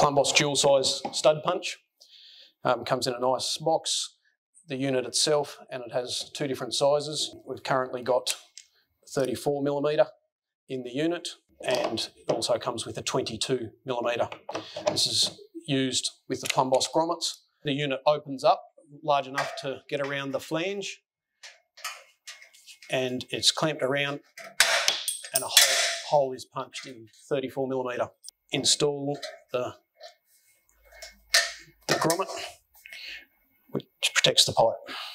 plumBOSS dual size stud punch. Comes in a nice box, the unit itself, and it has two different sizes. We've currently got 34mm in the unit, and it also comes with a 22mm. This is used with the plumBOSS Grommets. The unit opens up large enough to get around the flange, and it's clamped around, and a hole is punched in 34mm. Install the grommet, which protects the pipe.